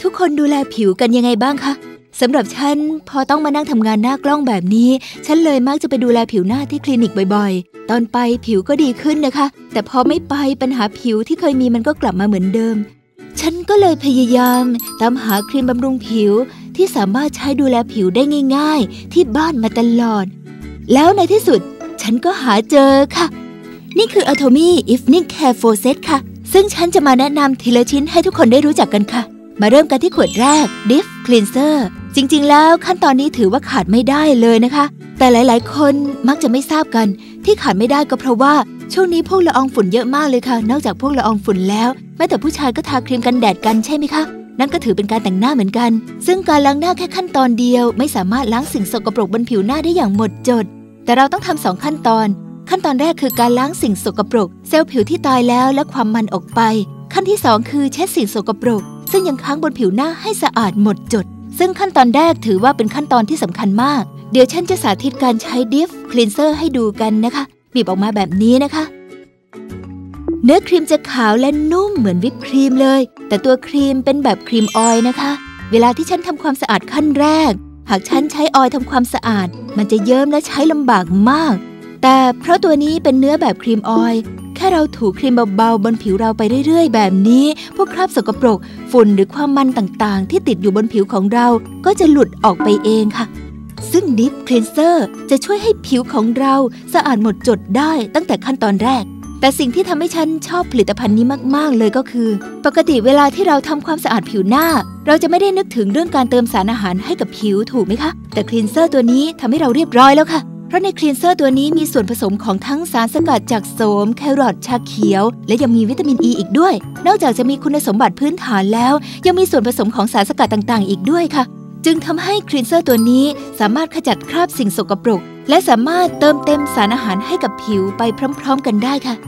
กคนดูแลผิวกันยังไงบ้างคะสำหรับฉันพอต้องมานั่งทำงานหน้ากล้องแบบนี้ฉันเลยมักจะไปดูแลผิวหน้าที่คลินิกบ่อยๆตอนไปผิวก็ดีขึ้นนะคะแต่พอไม่ไปปัญหาผิวที่เคยมีมันก็กลับมาเหมือนเดิมฉันก็เลยพยายามตามหาครีมบำรุงผิวที่สามารถใช้ดูแลผิวได้ง่ายๆที่บ้านมาตลอดแล้วในที่สุดฉันก็หาเจอค่ะนี่คือ Atomy Evening Care for Set ค่ะซึ่งฉันจะมาแนะนำทีละชิ้นให้ทุกคนได้รู้จักกันค่ะมาเริ่มกันที่ขวดแรก Deep Cleanser จริงๆแล้วขั้นตอนนี้ถือว่าขาดไม่ได้เลยนะคะแต่หลายๆคนมักจะไม่ทราบกันที่ขาดไม่ได้ก็เพราะว่าช่วงนี้พวกละอองฝุ่นเยอะมากเลยค่ะนอกจากพวกละอองฝุ่นแล้วแม้แต่ผู้ชายก็ทาครีมกันแดดกันใช่ไหมคะนั่นก็ถือเป็นการแต่งหน้าเหมือนกันซึ่งการล้างหน้าแค่ขั้นตอนเดียวไม่สามารถล้างสิ่งสกปรกบนผิวหน้าได้อย่างหมดจดแต่เราต้องทำ2ขั้นตอนแรกคือการล้างสิ่งสกปรกเซลล์ผิวที่ตายแล้วและความมันออกไปขั้นที่2คือเช็ดสิ่งสกปรกซึ่งยังค้างบนผิวหน้าให้สะอาดหมดจดซึ่งขั้นตอนแรกถือว่าเป็นขั้นตอนที่สำคัญมากเดี๋ยวฉันจะสาธิตการใช้ Deep Cleanser ให้ดูกันนะคะบีบออกมาแบบนี้นะคะเนื้อครีมจะขาวและนุ่มเหมือนวิปครีมเลยแต่ตัวครีมเป็นแบบครีมออยล์นะคะเวลาที่ฉันทำความสะอาดขั้นแรกหากฉันใช้ออยล์ทำความสะอาดมันจะเยิ้มและใช้ลำบากมากแต่เพราะตัวนี้เป็นเนื้อแบบครีมออยล์แค่เราถูครีมเบาๆบนผิวเราไปเรื่อยๆแบบนี้พวกคราบสกปรกฝุ่นหรือความมันต่างๆที่ติดอยู่บนผิวของเราก็จะหลุดออกไปเองค่ะซึ่ง Deep Cleanser จะช่วยให้ผิวของเราสะอาดหมดจดได้ตั้งแต่ขั้นตอนแรกแต่สิ่งที่ทำให้ฉันชอบผลิตภัณฑ์นี้มากๆเลยก็คือปกติเวลาที่เราทำความสะอาดผิวหน้าเราจะไม่ได้นึกถึงเรื่องการเติมสารอาหารให้กับผิวถูกไหมคะแต่ Cleanser ตัวนี้ทำให้เราเรียบร้อยแล้วค่ะเพราะใน Cleanser ตัวนี้มีส่วนผสมของทั้งสารสกัดจากโสมแครอทชาเขียวและยังมีวิตามินอ e ีอีกด้วยนอกจากจะมีคุณสมบัติพื้นฐานแล้วยังมีส่วนผสมของสารสกัดต่างๆอีกด้วยค่ะจึงทำให้ Cleanser ตัวนี้สามารถขจัดคราบสิ่งสกปรกและสามารถเติมเต็มสารอาหารให้กับผิวไปพร้อมๆกันได้ค่ะ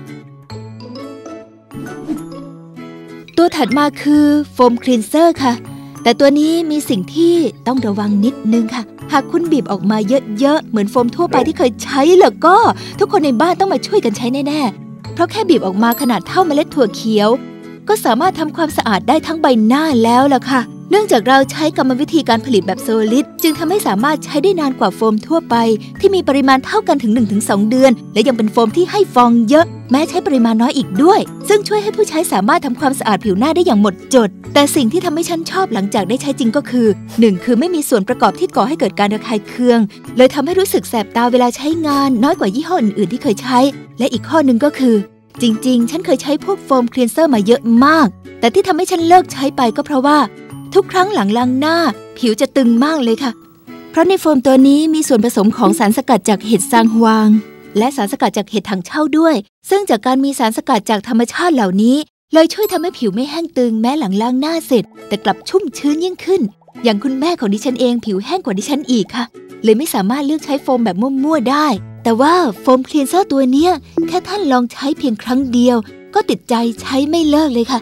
ตัวถัดมาคือโฟมคลีนเซอร์ค่ะแต่ตัวนี้มีสิ่งที่ต้องระวังนิดนึงค่ะหากคุณบีบออกมาเยอะๆเหมือนโฟมทั่วไปที่เคยใช้แล้วก็ทุกคนในบ้านต้องมาช่วยกันใช้แน่ๆเพราะแค่บีบออกมาขนาดเท่าเมล็ดถั่วเขียวก็สามารถทำความสะอาดได้ทั้งใบหน้าแล้วล่ะค่ะเนื่องจากเราใช้กรรมวิธีการผลิตแบบโซลิดจึงทำให้สามารถใช้ได้นานกว่าโฟมทั่วไปที่มีปริมาณเท่ากันถึง 1-2 เดือนและยังเป็นโฟมที่ให้ฟองเยอะแม้ใช้ปริมาณน้อยอีกด้วยซึ่งช่วยให้ผู้ใช้สามารถทำความสะอาดผิวหน้าได้อย่างหมดจดแต่สิ่งที่ทำให้ฉันชอบหลังจากได้ใช้จริงก็คือ 1. คือไม่มีส่วนประกอบที่ก่อให้เกิดการระคายเคืองเลยทำให้รู้สึกแสบตาเวลาใช้งานน้อยกว่ายี่ห้ออื่นๆที่เคยใช้และอีกข้อหนึ่งก็คือจริงๆฉันเคยใช้พวกโฟมคลีนเซอร์มาเยอะมากแต่ที่ทำให้ฉันเลิกใช้ไปก็เพราะว่าทุกครั้งหลังล้างหน้าผิวจะตึงมากเลยค่ะเพราะในโฟมตัวนี้มีส่วนผสมของสารสกัดจากเห็ดซางฮวางและสารสกัดจากเห็ดถังเช่าด้วยซึ่งจากการมีสารสกัดจากธรรมชาติเหล่านี้เลยช่วยทำให้ผิวไม่แห้งตึงแม้หลังล้างหน้าเสร็จแต่กลับชุ่มชื้นยิ่งขึ้นอย่างคุณแม่ของดิฉันเองผิวแห้งกว่าดิฉันอีกค่ะเลยไม่สามารถเลือกใช้โฟมแบบมั่วๆได้แต่ว่าโฟมคลีนเซอร์ตัวเนี้ยแค่ท่านลองใช้เพียงครั้งเดียวก็ติดใจใช้ไม่เลิกเลยค่ะ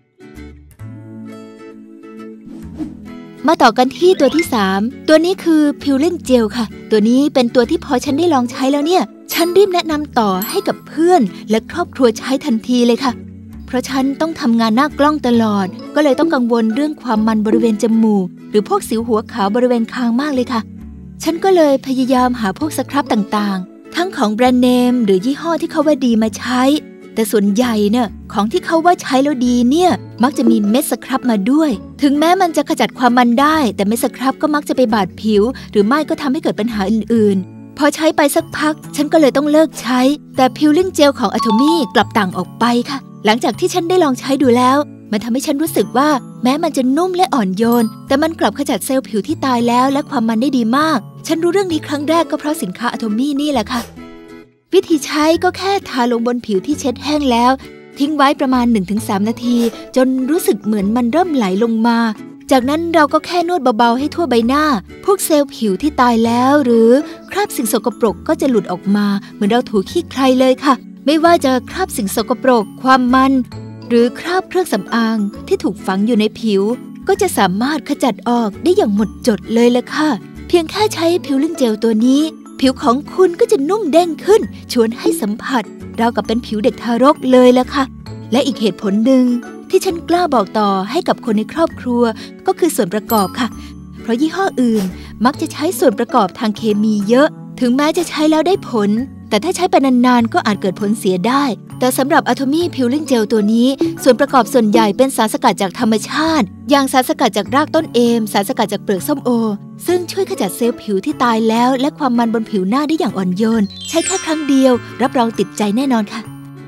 มาต่อกันที่ตัวที่3ตัวนี้คือพิวเลนเจลค่ะตัวนี้เป็นตัวที่พอฉันได้ลองใช้แล้วเนี่ยฉันรีบแนะนำต่อให้กับเพื่อนและครอบครัวใช้ทันทีเลยค่ะเพราะฉันต้องทำงานหน้ากล้องตลอดก็เลยต้องกังวลเรื่องความมันบริเวณจมูกหรือพวกสิวหัวขาวบริเวณคางมากเลยค่ะฉันก็เลยพยายามหาพวกสครับต่างๆทั้งของแบรนด์เนมหรือยี่ห้อที่เขาว่าดีมาใช้แต่ส่วนใหญ่เนี่ยของที่เขาว่าใช้แล้วดีเนี่ยมักจะมีเม็ดสครับมาด้วยถึงแม้มันจะขจัดความมันได้แต่เม็ดสครับก็มักจะไปบาดผิวหรือไม่ก็ทำให้เกิดปัญหาอื่นๆพอใช้ไปสักพักฉันก็เลยต้องเลิกใช้แต่พิวลิ่งเจลของ Atomy กลับต่างออกไปค่ะหลังจากที่ฉันได้ลองใช้ดูแล้วมันทำให้ฉันรู้สึกว่าแม้มันจะนุ่มและอ่อนโยนแต่มันกลับขจัดเซลล์ผิวที่ตายแล้วและความมันได้ดีมากฉันรู้เรื่องนี้ครั้งแรกก็เพราะสินค้า Atomy นี่แหละค่ะวิธีใช้ก็แค่ทาลงบนผิวที่เช็ดแห้งแล้วทิ้งไว้ประมาณ 1-3 นาทีจนรู้สึกเหมือนมันเริ่มไหลลงมาจากนั้นเราก็แค่นวดเบาๆให้ทั่วใบหน้าพวกเซลล์ผิวที่ตายแล้วหรือคราบสิ่งสกปรกก็จะหลุดออกมาเหมือนเราถูขี้ใครเลยค่ะไม่ว่าจะคราบสิ่งสกปรกความมันหรือคราบเครื่องสำอางที่ถูกฝังอยู่ในผิวก็จะสามารถขจัดออกได้อย่างหมดจดเลยล่ะค่ะเพียงแค่ใช้พิวลิ่งเจลตัวนี้ผิวของคุณก็จะนุ่มเด้งขึ้นชวนให้สัมผัสราวกับเป็นผิวเด็กทารกเลยล่ะค่ะและอีกเหตุผลหนึ่งที่ฉันกล้าบอกต่อให้กับคนในครอบครัวก็คือส่วนประกอบค่ะเพราะยี่ห้ออื่นมักจะใช้ส่วนประกอบทางเคมีเยอะถึงแม้จะใช้แล้วได้ผลแต่ถ้าใช้ไปนานๆก็อาจเกิดผลเสียได้แต่สำหรับ Atomy Peeling Gel ตัวนี้ส่วนประกอบส่วนใหญ่เป็นสารสกัดจากธรรมชาติอย่างสารสกัดจากรากต้นเอมสารสกัดจากเปลือกส้มโอซึ่งช่วยขจัดเซลล์ผิวที่ตายแล้วและความมันบนผิวหน้าได้อย่างอ่อนโยนใช้แค่ครั้งเดียวรับรองติดใจแน่นอนค่ะ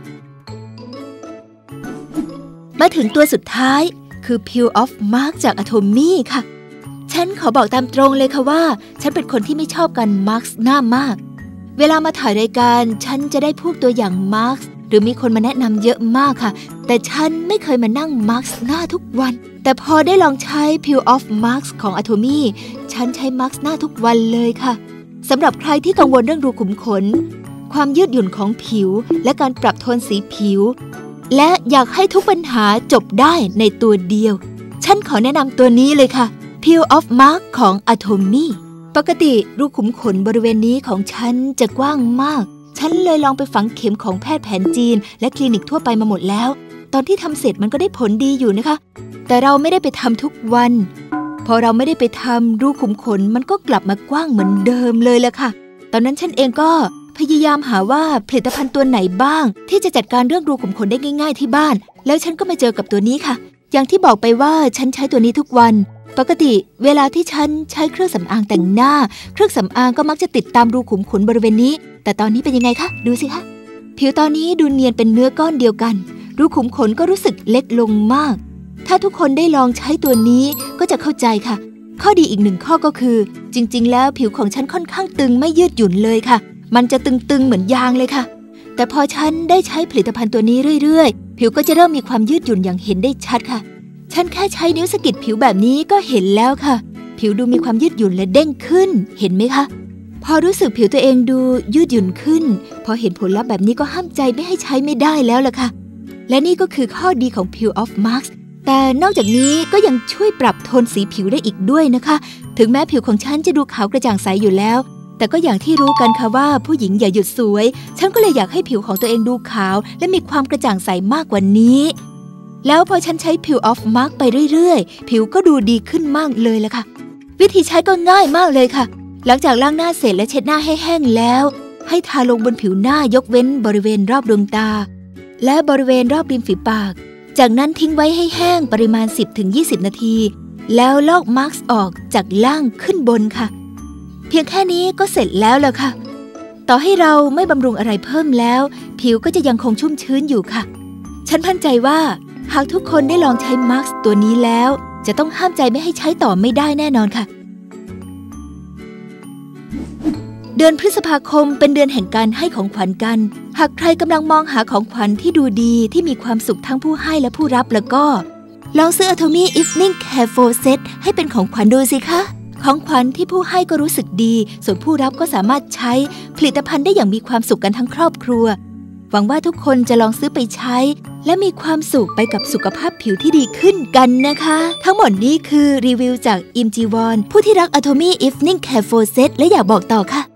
มาถึงตัวสุดท้ายคือ Peel Off Mark จาก Atomy ค่ะฉันขอบอกตามตรงเลยค่ะว่าฉันเป็นคนที่ไม่ชอบการมาร์กหน้ามากเวลามาถ่ายรายการฉันจะได้พวกตัวอย่างมาร์กหรือมีคนมาแนะนำเยอะมากค่ะแต่ฉันไม่เคยมานั่งมาร์กหน้าทุกวันแต่พอได้ลองใช้ Peel Off Mark ของ Atomy ฉันใช้มาร์กหน้าทุกวันเลยค่ะสำหรับใครที่กังวลเรื่องรูขุมขนความยืดหยุ่นของผิวและการปรับโทนสีผิวและอยากให้ทุกปัญหาจบได้ในตัวเดียวฉันขอแนะนำตัวนี้เลยค่ะ Peel Off Mark ของ Atomy ปกติรูขุมขนบริเวณนี้ของฉันจะกว้างมากฉันเลยลองไปฝังเข็มของแพทย์แผนจีนและคลินิกทั่วไปมาหมดแล้วตอนที่ทำเสร็จมันก็ได้ผลดีอยู่นะคะแต่เราไม่ได้ไปทำทุกวันพอเราไม่ได้ไปทำรูขุมขนมันก็กลับมากว้างเหมือนเดิมเลยแหละค่ะตอนนั้นฉันเองก็พยายามหาว่าผลิตภัณฑ์ตัวไหนบ้างที่จะจัดการเรื่องรูขุมขนได้ง่ายๆที่บ้านแล้วฉันก็มาเจอกับตัวนี้ค่ะอย่างที่บอกไปว่าฉันใช้ตัวนี้ทุกวันปกติเวลาที่ฉันใช้เครื่องสำอางแต่งหน้าเครื่องสำอางก็มักจะติดตามรูขุมขนบริเวณนี้แต่ตอนนี้เป็นยังไงคะดูสิคะผิวตอนนี้ดูเนียนเป็นเนื้อก้อนเดียวกันรูขุมขนก็รู้สึกเล็กลงมากถ้าทุกคนได้ลองใช้ตัวนี้ก็จะเข้าใจค่ะข้อดีอีกหนึ่งข้อก็คือจริงๆแล้วผิวของฉันค่อนข้างตึงไม่ยืดหยุ่นเลยค่ะมันจะตึงๆเหมือนยางเลยค่ะแต่พอฉันได้ใช้ผลิตภัณฑ์ตัวนี้เรื่อยๆผิวก็จะเริ่มมีความยืดหยุ่นอย่างเห็นได้ชัดค่ะฉันแค่ใช้นิ้วสะกิดผิวแบบนี้ก็เห็นแล้วค่ะผิวดูมีความยืดหยุ่นและเด้งขึ้นเห็นไหมคะพอรู้สึกผิวตัวเองดูยืดหยุ่นขึ้นพอเห็นผลลัพธ์แบบนี้ก็ห้ามใจไม่ให้ใช้ไม่ได้แล้วล่ะค่ะและนี่ก็คือข้อดีของ Peel Off Mark แต่นอกจากนี้ก็ยังช่วยปรับโทนสีผิวได้อีกด้วยนะคะถึงแม้ผิวของฉันจะดูขาวกระจ่างใสอยู่แล้วแต่ก็อย่างที่รู้กันค่ะว่าผู้หญิงอย่าหยุดสวยฉันก็เลยอยากให้ผิวของตัวเองดูขาวและมีความกระจ่างใสมากกว่านี้แล้วพอฉันใช้ Peel Off Mark ไปเรื่อยๆผิวก็ดูดีขึ้นมากเลยล่ะค่ะวิธีใช้ก็ง่ายมากเลยค่ะหลังจากล้างหน้าเสร็จและเช็ดหน้าให้แห้งแล้วให้ทาลงบนผิวหน้ายกเว้นบริเวณรอบดวงตาและบริเวณรอบริมฝีปากจากนั้นทิ้งไว้ให้แห้งปริมาณ 10-20 นาทีแล้วลอกมาร์กออกจากล่างขึ้นบนค่ะเพียงแค่นี้ก็เสร็จแล้วล่ะค่ะต่อให้เราไม่บำรุงอะไรเพิ่มแล้วผิวก็จะยังคงชุ่มชื้นอยู่ค่ะฉันมั่นใจว่าหากทุกคนได้ลองใช้มาร์กตัวนี้แล้วจะต้องห้ามใจไม่ให้ใช้ต่อไม่ได้แน่นอนค่ะเดือนพฤษภาคมเป็นเดือนแห่งการให้ของขวัญกันหากใครกำลังมองหาของขวัญที่ดูดีที่มีความสุขทั้งผู้ให้และผู้รับแล้วก็ลองซื้อ Atomy Evening Care Set ให้เป็นของขวัญดูสิคะของขวัญที่ผู้ให้ก็รู้สึกดีส่วนผู้รับก็สามารถใช้ผลิตภัณฑ์ได้อย่างมีความสุขกันทั้งครอบครัวหวังว่าทุกคนจะลองซื้อไปใช้และมีความสุขไปกับสุขภาพผิวที่ดีขึ้นกันนะคะทั้งหมดนี้คือรีวิวจากอิมจีวอนผู้ที่รัก Atomy Evening Care Set และอยากบอกต่อค่ะ